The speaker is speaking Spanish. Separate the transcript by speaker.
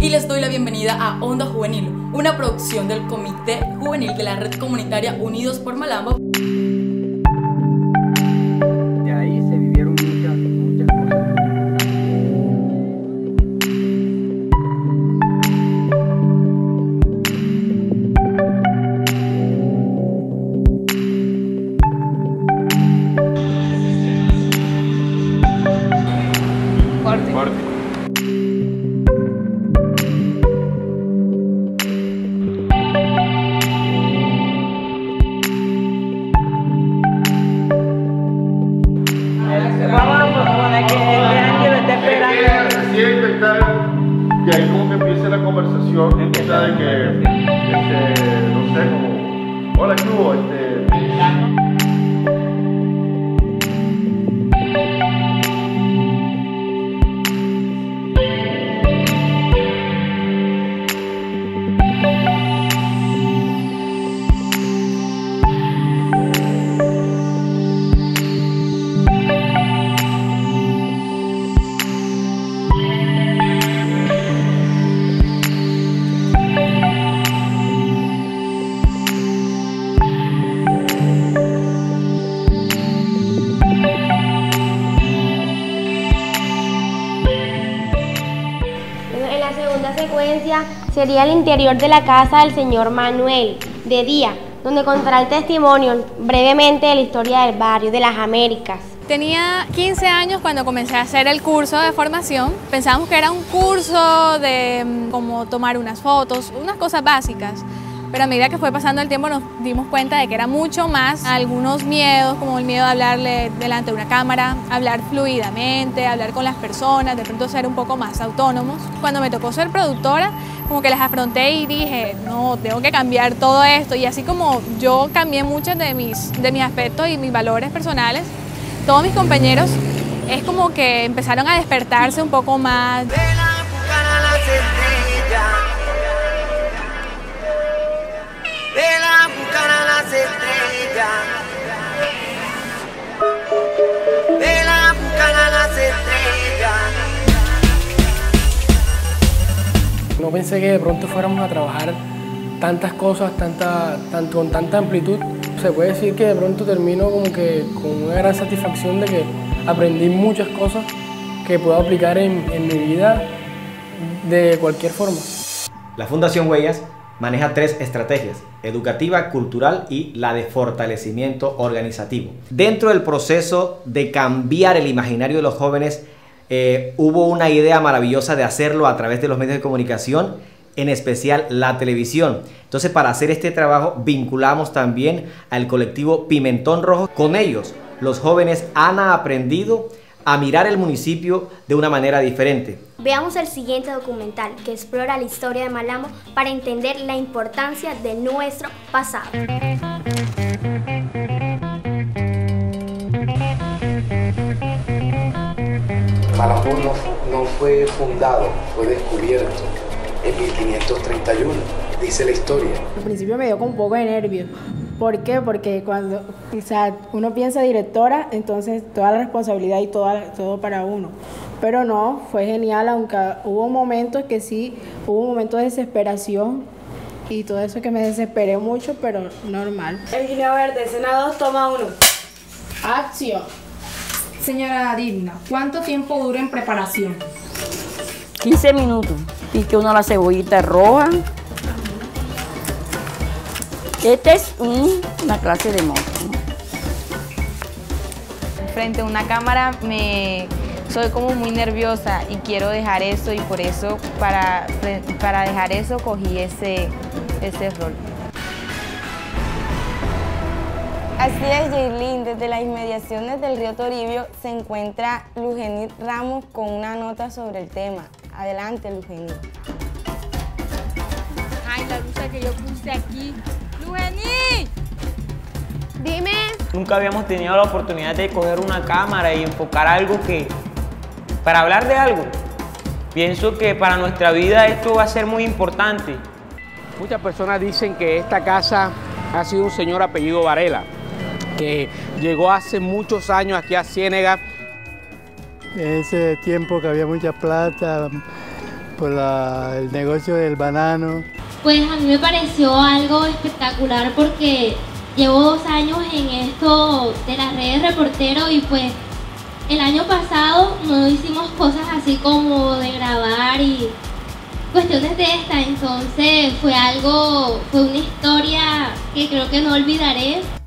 Speaker 1: y les doy la bienvenida a Onda Juvenil, una producción del Comité Juvenil de la Red Comunitaria Unidos por Malambo.
Speaker 2: De ahí se vivieron muchas cosas.
Speaker 3: Fuerte.
Speaker 4: Y ahí como que empieza la conversación, o sea, de que, no sé, como, hola, ¿qué hubo?
Speaker 5: Sería el interior de la casa del señor Manuel, de día, donde contará el testimonio brevemente de la historia del barrio, de las Américas.
Speaker 6: Tenía 15 años cuando comencé a hacer el curso de formación. Pensábamos que era un curso de cómo tomar unas fotos, unas cosas básicas. Pero a medida que fue pasando el tiempo nos dimos cuenta de que era mucho más. Algunos miedos, como el miedo a hablarle delante de una cámara, hablar fluidamente, hablar con las personas, de pronto ser un poco más autónomos. Cuando me tocó ser productora, como que las afronté y dije, no, tengo que cambiar todo esto. Y así como yo cambié muchos de mis aspectos y mis valores personales, todos mis compañeros es como que empezaron a despertarse un poco más.
Speaker 7: No pensé que de pronto fuéramos a trabajar tantas cosas, con tanta amplitud. Se puede decir que de pronto termino como que con una gran satisfacción de que aprendí muchas cosas que puedo aplicar en mi vida de cualquier forma.
Speaker 8: La Fundación Huellas maneja 3 estrategias: educativa, cultural y la de fortalecimiento organizativo. Dentro del proceso de cambiar el imaginario de los jóvenes, hubo una idea maravillosa de hacerlo a través de los medios de comunicación, en especial la televisión. Entonces, para hacer este trabajo vinculamos también al colectivo Pimentón Rojo. Con ellos, los jóvenes han aprendido a mirar el municipio de una manera diferente.
Speaker 5: Veamos el siguiente documental que explora la historia de Malambo para entender la importancia de nuestro pasado.
Speaker 9: Malambo no fue fundado, fue descubierto en 1531, dice la historia.
Speaker 10: Al principio me dio con un poco de nervios. ¿Por qué? Porque cuando uno piensa directora, entonces toda la responsabilidad y todo para uno. Pero no, fue genial, aunque hubo momentos que sí, hubo momentos de desesperación y todo eso que me desesperé mucho, pero normal.
Speaker 11: El guineo verde, escena 2, toma 1.
Speaker 10: ¡Acción!
Speaker 12: Señora Digna, ¿cuánto tiempo dura en preparación?
Speaker 13: 15 minutos. Pique uno la cebollita roja. Esta es una clase de mozo.
Speaker 14: Frente a una cámara soy como muy nerviosa y quiero dejar eso, y por eso para dejar eso cogí ese rol.
Speaker 15: Así es, Yailin, desde las inmediaciones del río Toribio se encuentra Lugenit Ramos con una nota sobre el tema. Adelante, Lugenit.
Speaker 6: Ay, la lucha que yo puse aquí. ¡Lugenit!
Speaker 5: Dime.
Speaker 16: Nunca habíamos tenido la oportunidad de coger una cámara y enfocar algo para hablar de algo. Pienso que para nuestra vida esto va a ser muy importante.
Speaker 2: Muchas personas dicen que esta casa ha sido un señor apellido Varela, que llegó hace muchos años aquí a Ciénega.
Speaker 17: En ese tiempo que había mucha plata,
Speaker 3: por el negocio del banano.
Speaker 17: Pues a mí me pareció algo espectacular porque llevo 2 años en esto de las redes reportero y pues el año pasado no hicimos cosas así como de grabar y cuestiones de esta, entonces fue una historia que creo que no olvidaré.